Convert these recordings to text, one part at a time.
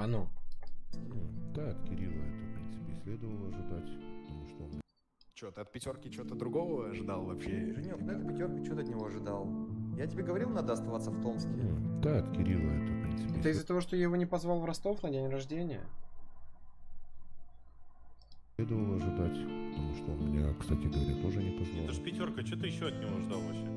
ну. Да, от Кирилла это, в принципе, и следовало ожидать, потому что он... Чё, ты от пятерки что-то другого ожидал вообще? Женек, ну это пятерка, что ты от него ожидал? Я тебе говорил, надо оставаться в Томске. Да, от Кирилла это, в принципе... Это из-за того, что я его не позвал в Ростов на день рождения? Следовало ожидать, потому что он меня, кстати говоря, тоже не позвал. Это ж пятерка, что ты еще от него ждал вообще?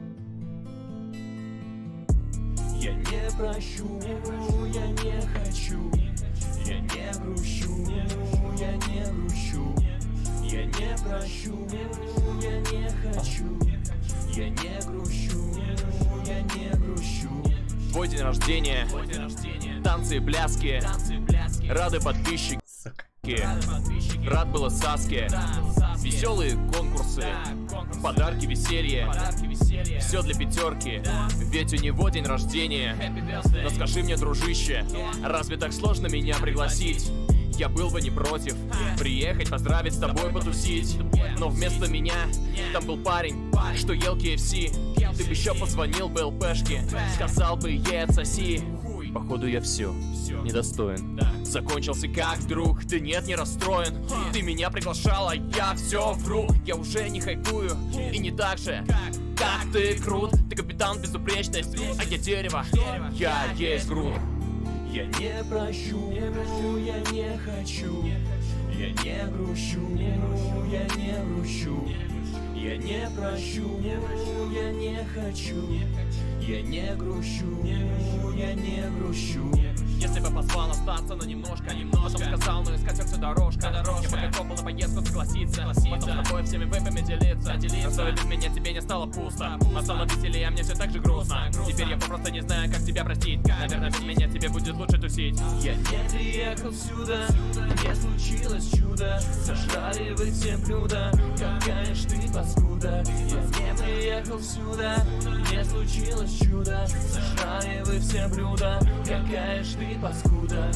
Я не прощу, я не хочу, я не грущу, я не грущу, я не прощу, я не хочу, я не грущу, я не грущу. Твой день рождения, танцы и пляски, рады подписчики. Рад было Саске, веселые конкурсы, подарки, веселье, все для пятерки, ведь у него день рождения. Но скажи мне, дружище, разве так сложно меня пригласить? Я был бы не против приехать, поздравить, с тобой потусить. Но вместо меня там был парень, что ел KFC. Ты бы еще позвонил бы ЛПшке, сказал бы ей отсоси. Походу я все, недостоин. Закончился как вдруг, ты нет, не расстроен. Ты меня приглашала, я все вру. Я уже не хайпую, и не так же, как ты крут. Ты капитан безупречность, а я дерево, я есть грунт. Я не прощу, я не хочу, я не грущу, я не грущу. Я не прощу, я не хочу, я не грущу, я не грущу. Если бы позвал остаться на немножко, потом сказал, ну искать всю дорожка. Я бы готов был на поездку согласиться, потом с тобой всеми вейпами делиться. Рассказывай, без меня тебе не стало пусто, а стало веселее, а мне все так же грустно. Теперь я просто не знаю, как тебя простить. Наверное, без меня тебе будет лучше тусить. Я не приехал сюда, не случилось чудо. Сожрали вы все блюда, какая ж ты паскуда. Я не приехал сюда, не случилось чудо. Сожрали вы все блюда, какая ж ты паскуда.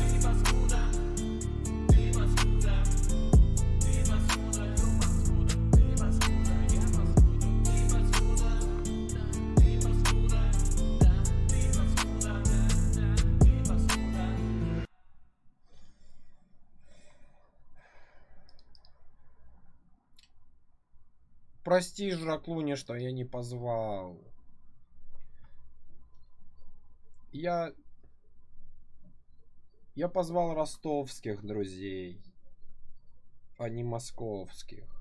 Прости, Жраклуни, что я не позвал. Я позвал ростовских друзей, а не московских.